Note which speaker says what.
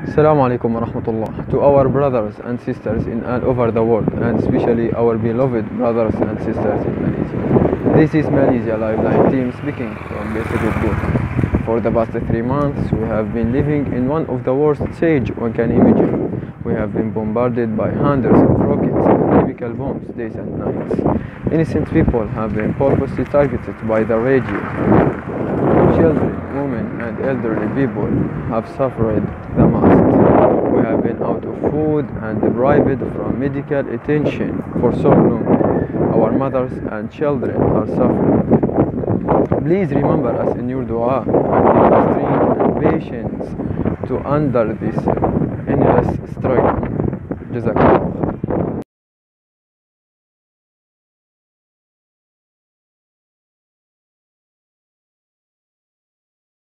Speaker 1: Assalamu alaikum wa rahmatullah to our brothers and sisters in all over the world, and especially our beloved brothers and sisters in Malaysia. This is Malaysia Lifeline team speaking from Basic Good. For the past 3 months, we have been living in one of the worst stage one can imagine. We have been bombarded by hundreds of rockets and chemical bombs days and nights. Innocent people have been purposely targeted by the regime. Children, women, and elderly people have suffered the most. We have been out of food and deprived from medical attention for so long. Our mothers and children are suffering. Please remember us in your dua and give us strength and patience to under this endless struggle. Jazakallah.